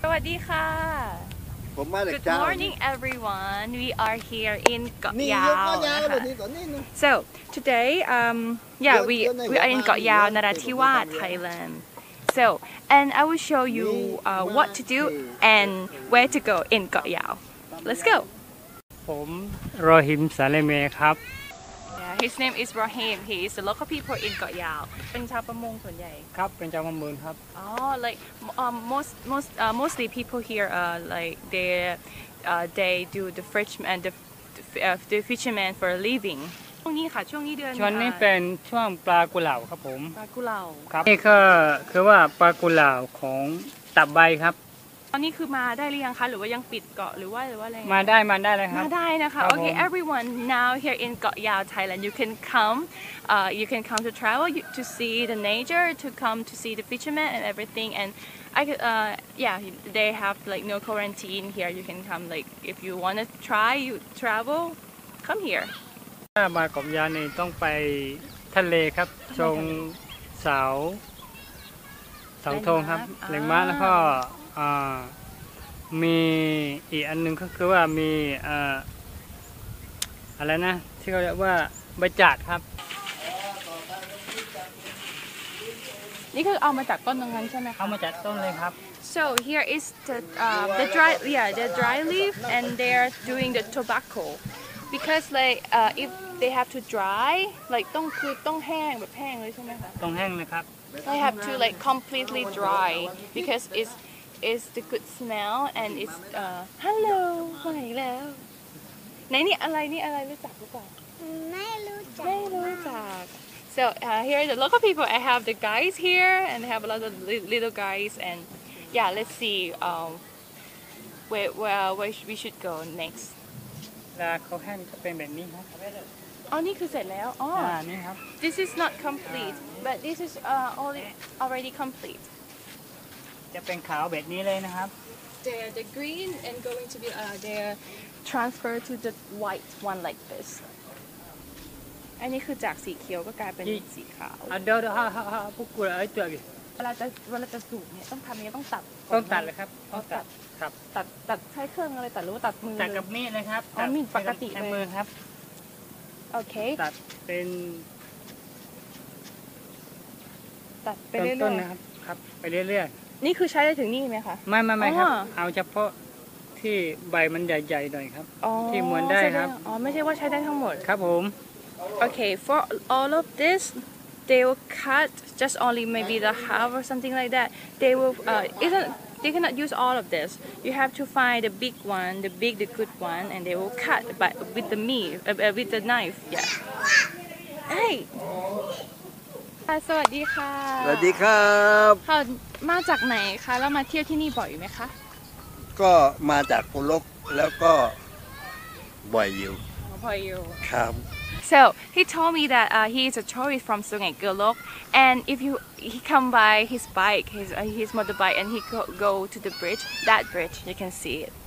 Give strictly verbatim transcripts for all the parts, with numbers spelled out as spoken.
สวัสดีค่ะผมมาจาก Good เจ้า morning everyone. We are here in เกาะนี่ยายกวก็ยาวนะแบบคะนี้ก่อนนี่นึง So today um yeah we เดี๋ยว we are in เกาะยาวเดี๋นยวราธิวาส Thailand. So and I will show you uh, what to do and where to go in เกาะยาว Let's go. ผมโรฮิมสาเลเมครับ Yeah, his name is Rahim. He is the local people in เกาะยาวเป็นชาวประมงส่วนใหญ่ครับเป็นชาวประมงครับ Oh, like um, most most uh, mostly people here uh, like they uh, they do the fisherman and the uh, the fisherman for a living. ช่วงนี้ค่ะช่วงนี้เดือนช่วงนี้เป็นช่วงปลากุเหลาครับผมปลากุเลาครับนี่ก็คือว่าปลากุเหลาของตับใบครับตอนนี้คือมาได้หรือยังคะหรือว่ายังปิดเกาะหรือว่าหรือว่าอะไรมาได้มาได้เลยครับมาได้นะคะครับ Okay ผม everyone now here in เกาะยาว Thailand you can come uh, you can come to travel to see the nature to come to see the fishermen and everything and I could uh, yeah they have like no quarantine here you can come like if you want to try you travel come here ถ้ามาเกาะยาวนี่ต้องไปทะเลครับชมเสาเสาธงครับแหล่งม้าแล้วก็อ่ามีอีกอันหนึงก็คือว่ามีอ่าอะไรนะที่เขาเรียกว่าใบจากครับนี่คือเอามาจากต้นตรงนั้นใช่ไหมคะเอามาจากต้นเลยครับ So here is the uh, the dry yeah the dry leaf and they are doing the tobacco because like uh, if they have to dry like ต้องคือต้องแห้งแบบแห้งเลยใช่ไหมคะต้องแห้งนะครับ They have to like completely dry because it's it's the good smell and it's uh hello มาอีกแล้วไหนนี่อะไรนี่อะไรรู้จักหรือเปล่าไม่รู้จักไม่รู้จัก So uh, here are the local people. I have the guys here and I have a lot of li- little guys and yeah let's see um where where where we should go next เวลาเขาแห้งจะเป็นแบบนี้ครับอ๋อนี่คือเสร็จแล้วอ๋ออ่านี่ครับ This is not complete but this is uh already already complete จะเป็นขาวแบบนี้เลยนะครับ They're the green and going to be uh they're transferred to the white one like this อันนี้คือจากสีเขียวก็กลายเป็นสีขาวอ่ะเดี๋ยวเดี๋ยวฮ่าฮ่าฮ่าพวกกูเลยไอ้ตัวกี่เวลาจะเวลาจะสูบเนี่ยต้องทำยังไงต้องตัดต้องตัดเลยครับต้องตัดครับตัดตัดใช้เครื่องอะไรตัดหรือว่าตัดมือตัดเลยกับมีดเลยครับอ๋อมีดปกติเลยใช้มือครับโอเคตัดเป็นตัดไปเรื่ต้นอยๆนะครับครับไปเรื่อยๆนี่คือใช้ได้ถึงนี่ไหมคะๆไม่ไม่ไม่ครับอ๋อเอาเฉพาะที่ใบมันใหญ่ๆหน่อยครับอ๋อที่ม้วนได้ครับอ๋อไม่ใช่ว่าใช้ได้ทั้งหมดครับผม Okay for all of this they will cut just only maybe the half or something like that they will uh isn't they cannot use all of this you have to find the big one the big the good one and they will cut but with the meat uh, uh, with the knife yeah hey สวัสดีค่ะสวัสดีครับค่ะมาจากไหนคะแล้วมาเที่ยวที่นี่บ่อยไหมคะก็มาจากกุลกแล้วก็บ่อยอยู่บ่อยอยู่ครับ So he told me that uh, he is a tourist from Sungai Gelok, and if you he come by his bike, his uh, his motorbike, and he go, go to the bridge, that bridge, you can see it.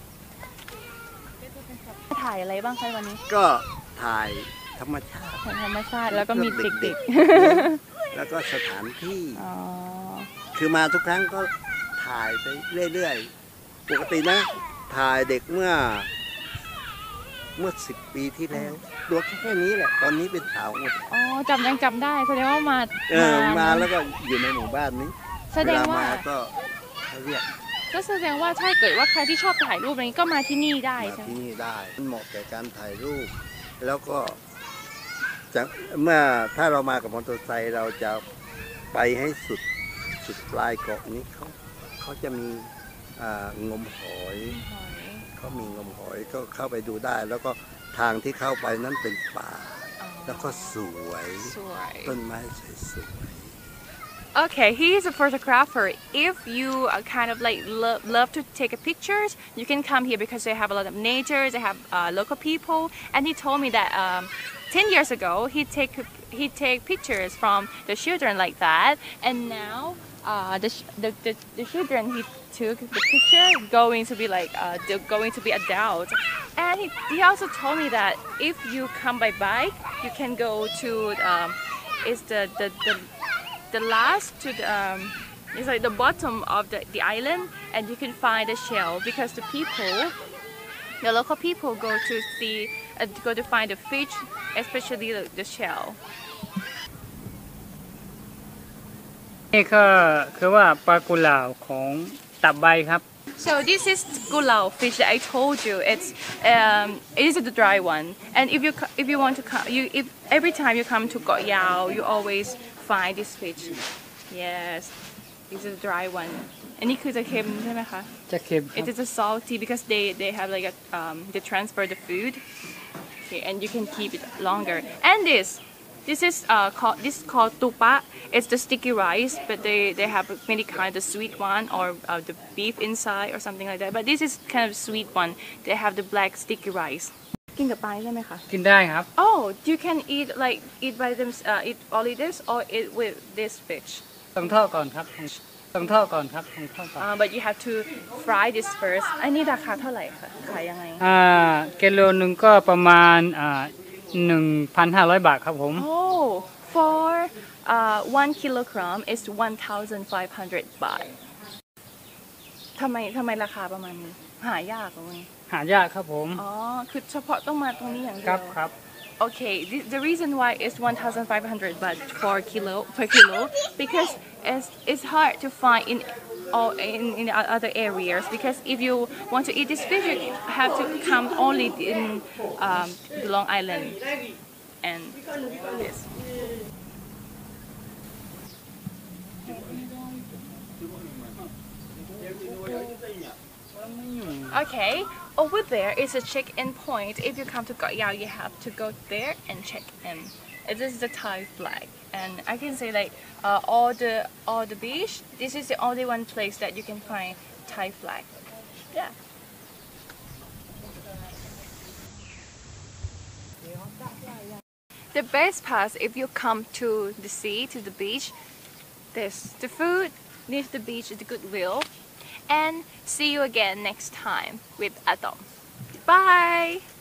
ถ่ายอะไรบ้างคะวันนี้ก็ถ่ายธรรมชาติถ่ายธรรมชาติแล้วก็มีเด็กแล้วก็สถานที่ๆ อ๋อคือมาทุกครั้งก็ถ่ายไปเรื่อยๆ ปกตินะถ่ายเด็กเมื่อ เมื่อสิบปีที่แล้วตัวแค่นี้แหละ ตอนนี้เป็นสาวหมดอ๋อจำยังจำได้แสดงว่ามาเออมาแล้วก็อยู่ในหมู่บ้านนี้แสเวดงลาว่ามาก็เขาเรียกก็แสดงว่าถ้าเกิดว่าใครที่ชอบถ่ายรูปอะไรนี้ก็มาที่นี่ได้มาใช่ไหมที่นี่ได้มันเหมาะแก่การถ่ายรูป แล้วก็จะเมื่อถ้าเรามากับมอเตอร์ไซค์เราจะไปให้สุดสุดปลายเกาะนี้เขาเขาจะมีอ่างมหอยเขามีงมหอยก็เข้าไปดูได้ แล้วก็ทางที่เข้าไปนั้นเป็นป่า แล้วก็สวยสวยต้นไม้สวย Okay, he is a photographer. If you uh, kind of like lo love to take pictures, you can come here because they have a lot of nature. They have uh, local people, and he told me that um, ten years ago he take he take pictures from the children like that, and now uh, the, the the the children he took the picture going to be like uh, they're going to be adults, and he he also told me that if you come by bike, you can go to um, is the the the the last to the um, It's like the bottom of the, the island, and you can find the shell because the people, the local people go to see, uh, go to find the fish, especially the, the shell. นี่ก็คือว่าปลากุหลาบของตับใบครับ So this is gulao fish that I told you. It's um, it is the dry one, and if you co- if you want to come, you if every time you come to Koh Yao, you always find this fish. Yes, this is the dry one. อันนี้คือจะเค็มใช่ไหมคะจะเค็มครับ It is a salty because they they have like a um, they transfer the food. Okay, and you can keep it longer. And this. This is uh, called this is called tupa. It's the sticky rice, but they, they have many kinds, the sweet one or uh, the beef inside or something like that. But this is kind of sweet one. They have the black sticky rice. กินกับปลาได้ไหมคะกินได้ครับ Oh, you can eat like eat by them uh, eat only this or eat with this fish. ต้องทอดก่อนครับต้องทอดก่อนครับต้องทอดก่อน Uh, but you have to fry this first. อันนี้ราคาเท่าไหร่คะขายยังไงอ่ากิโลหนึ่งก็ประมาณอ่าหนึ่งพันห้าร้อยบาทครับผม Oh, for uh, one kilogram is one thousand five hundred baht. ทำไมทำไมราคาประมาณนี้ หายากเหรอเว้ยหายากครับผมอ๋อ คือเฉพาะต้องมาตรงนี้อย่างเดีครัยบวครับ Okay, the, the reason why it's one thousand five hundred baht per kilo per kilo because it's it's hard to find in all in, in other areas because if you want to eat this fish you have to come only in um, the Long Island and this. Okay, over there is a check-in point. If you come to Koh Yao, you have to go there and check in. This is the Thai flag, and I can say like uh, all the all the beach. This is the only one place that you can find Thai flag. Yeah. The best part if you come to the sea, to the beach, this the food, this the beach, the goodwill, and see you again next time with Atom. Bye!